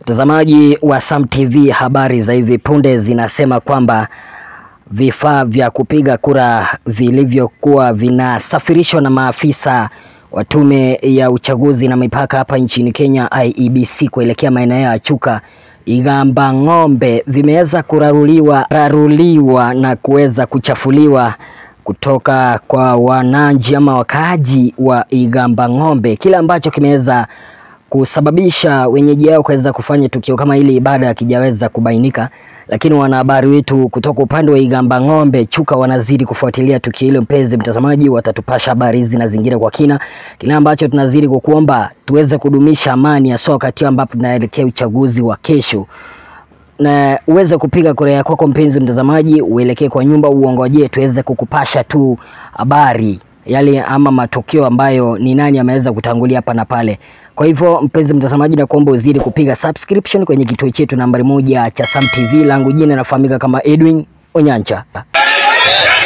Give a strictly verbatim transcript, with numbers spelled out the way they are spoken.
Mtazamaji wa Sam T V, habari za hivi punde zinasema kwamba vifaa vya kupiga kura vilivyokuwa vinasafirishwa na maafisa wa tume ya uchaguzi na mipaka hapa nchini Kenya I E B C kuelekea maeneo ya Chuka, Igamba Ng'ombe vimeweza kuraruliwa raruliwa na kuweza kuchafuliwa kutoka kwa wananchi ama wakaaji wa Igamba Ng'ombe, kile ambacho kimeweza kusababisha wenyeji wao kuweza kufanya tukio kama hili baada ya kijaweza kubainika. Lakini wanahabari wetu kutoka upande wa Igamba Ng'ombe Chuka wanazidi kufuatilia tukio hilo. Mpenzi mtazamaji, watatupasha habari hizi na zingine kwa kina. Kile ambacho tunazidi kukuomba tuweze kudumisha amani ya soka wakati ambapo tunaelekea uchaguzi wa kesho, na uweze kupiga kura yako kwa mpenzi mtazamaji, uelekee kwa nyumba uongoje tuweze kukupasha tu habari yale ama matukio ambayo ni nani ameweza kutangulia hapa na pale. Kwa hivyo mpenzi mtazamaji, na kuomba uzidi kupiga subscription kwenye kituo chetu nambari moja cha Sam T V. Langu jina nafahamika kama Edwin Onyancha.